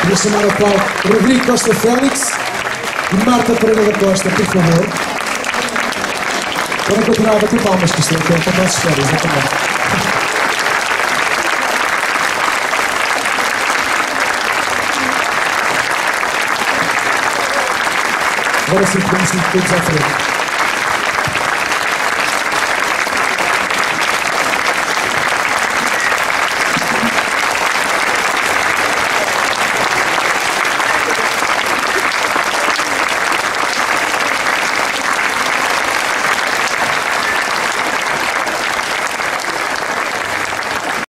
Queria chamar ao palco Rodrigo Costa Félix e Marta Pereira da Costa, por favor. Podem continuar a bater palmas, que isto é para as nossas férias, exatamente. Agora sim, podemos ir todos à frente.